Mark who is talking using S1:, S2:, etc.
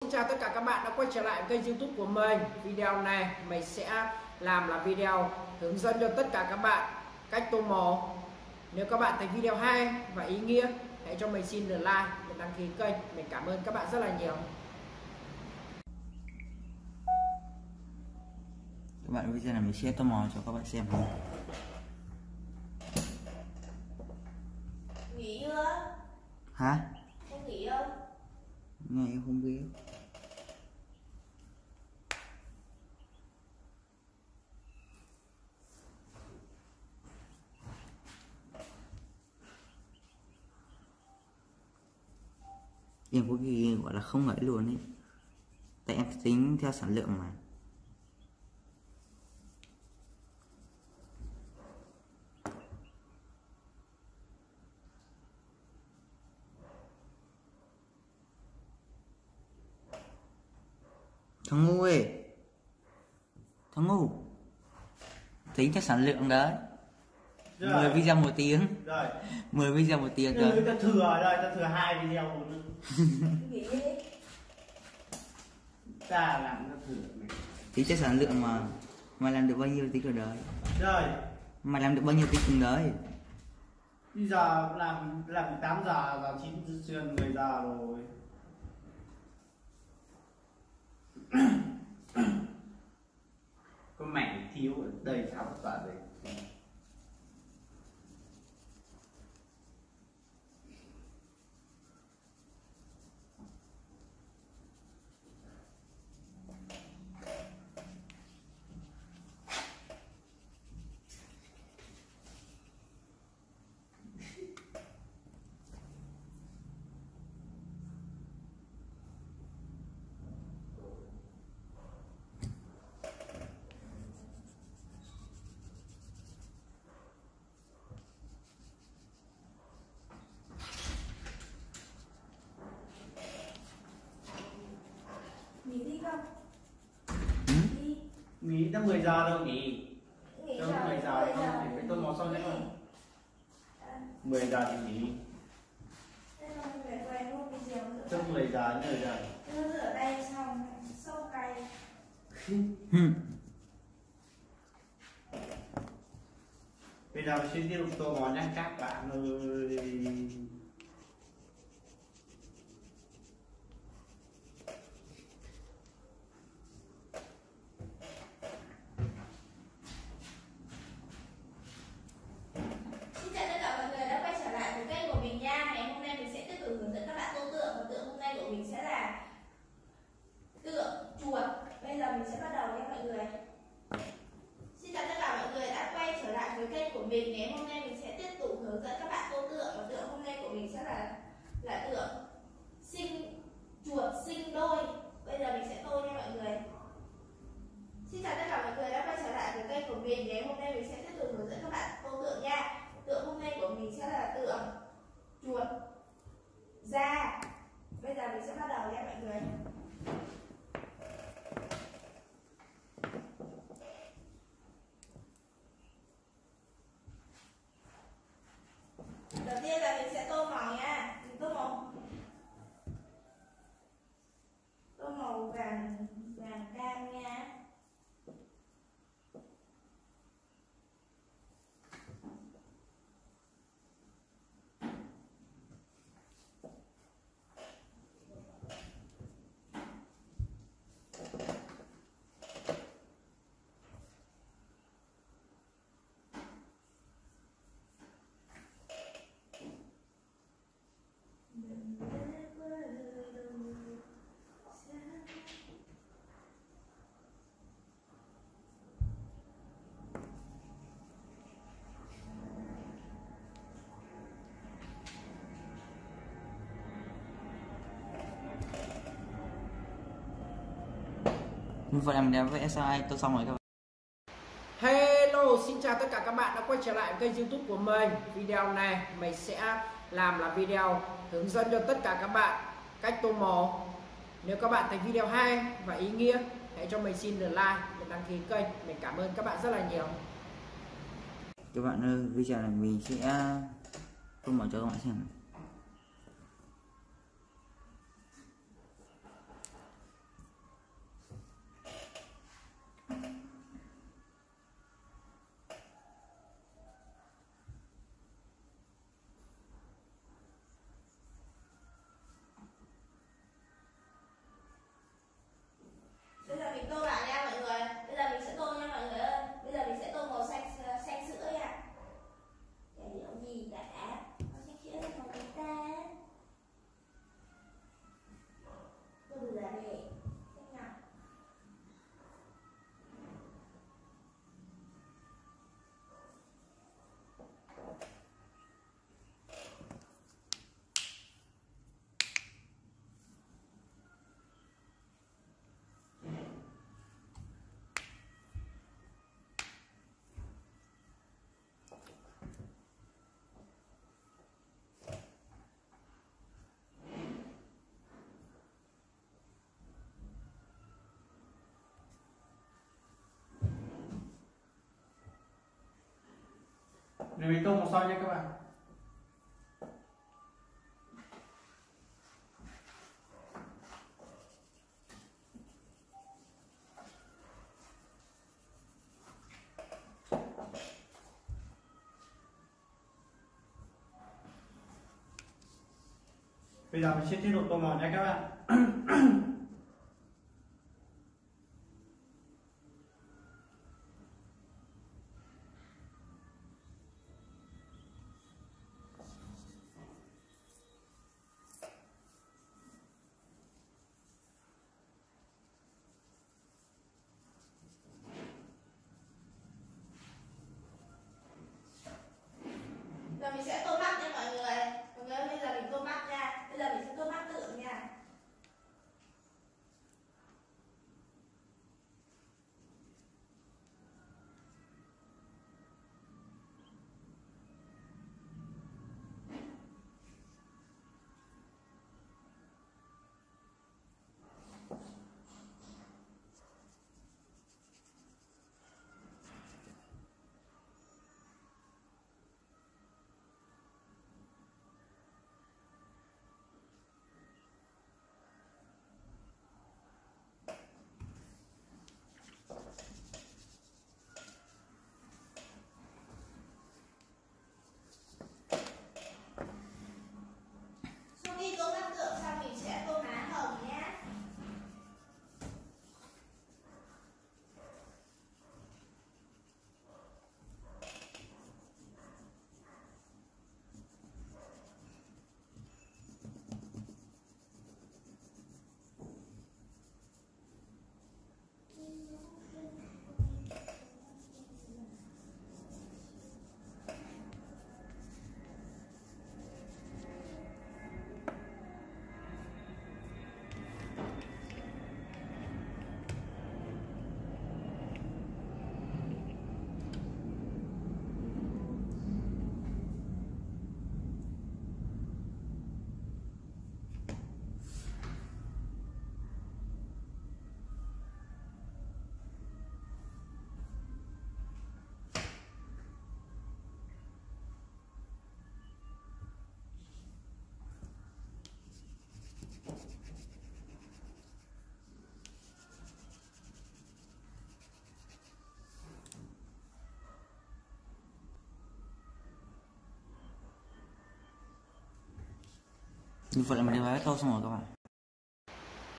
S1: xin chào tất cả các bạn đã quay trở lại kênh YouTube của mình. Video này mình sẽ làm là video hướng dẫn cho tất cả các bạn cách tô màu. Nếu các bạn thấy video hay và ý nghĩa, hãy cho mình xin like và đăng ký kênh. Mình cảm ơn các bạn rất là nhiều.
S2: Các bạn, bây giờ là mình sẽ tô màu cho các bạn xem.
S3: Nghỉ chưa?
S2: Hả?
S3: Không nghỉ không?
S2: Nghe em không biết. Em có cái gọi là không ngẫy luôn ấy. Tại em tính theo sản lượng mà. Thằng ngu ơi, thằng ngu, tính theo sản lượng đấy.
S4: Rồi.
S2: 10 video 1 tiếng.
S4: Rồi.
S2: 10 video 1 tiếng rồi.
S4: Ta thừa rồi, ta thừa 2 video nữa.
S3: Nghỉ đi.
S4: Ta làm ta thừa này.
S2: Tính theo sản lượng mà làm được bao nhiêu tính ở đấy.
S4: Rồi.
S2: Mà làm được bao nhiêu tính từng đấy.
S4: Bây giờ làm từ 8 giờ, giờ 9 giờ 10 giờ rồi. Có mảnh thiếu ở đây sao bất tỏa đây.
S3: Nghỉ đi không?
S2: Ừ?
S3: Đi.
S4: Nghỉ tới 10 giờ đâu nghỉ.
S3: Nghỉ
S4: Tới
S3: rồi,
S4: 10 giờ không thì phải tôn màu xong đấy không? 10 giờ thì nghỉ.
S3: Thế rồi phải về luôn bây giờ rửa
S4: Tới
S3: tay.
S4: 10 giờ đến 10 giờ.
S3: Nó rửa tay xong sâu cay.
S4: Bây giờ mình xin tiếp tục tô màu nhé các bạn ơi.
S3: Xin chào tất cả mọi người đã quay trở lại với kênh của mình nha. Ngày hôm nay mình sẽ tiếp tục hướng dẫn các bạn tô tượng, và tượng hôm nay của mình sẽ là tượng chuột. Bây giờ mình sẽ bắt đầu nha mọi người. Xin chào tất cả mọi người đã quay trở lại với kênh của mình. Ngày hôm nay mình sẽ tiếp tục hướng dẫn các bạn tô tượng, và tượng hôm nay của mình sẽ là tượng chuột sinh đôi. Bây giờ mình sẽ tô nha mọi người. Xin chào tất cả mọi người đã quay trở lại với kênh của mình. Ngày hôm nay mình sẽ tiếp tục hướng dẫn các bạn tô tượng nha. Tượng hôm nay của mình sẽ là tượng chuột da. Bây giờ mình sẽ bắt đầu nha mọi người. Đầu tiên là mình sẽ tô màu nha. Mình tô màu vàng cam nha.
S2: Vậy là mình đã vẽ sao ai tô xong rồi các bạn.
S1: Hello, xin chào tất cả các bạn đã quay trở lại kênh YouTube của mình. Video này mình sẽ làm là video hướng dẫn cho tất cả các bạn cách tô màu. Nếu các bạn thấy video hay và ý nghĩa, hãy cho mình xin like và đăng ký kênh. Mình cảm ơn các bạn rất là nhiều.
S2: Các bạn ơi, bây giờ là mình sẽ tô màu cho các bạn xem.
S4: Để mình tô một soi nha các bạn. Bây giờ mình sẽ tiếp tục tô màu nha các bạn.
S3: Giờ mình sẽ tô mắt nha mọi người. Mọi người bây giờ mình tô mắt nha. Bây giờ mình sẽ tô mắt tượng nha. Sau khi tô mắt tượng xong mình sẽ tô má hồng nhé.
S2: Như vậy là mình đã tô xong rồi các bạn.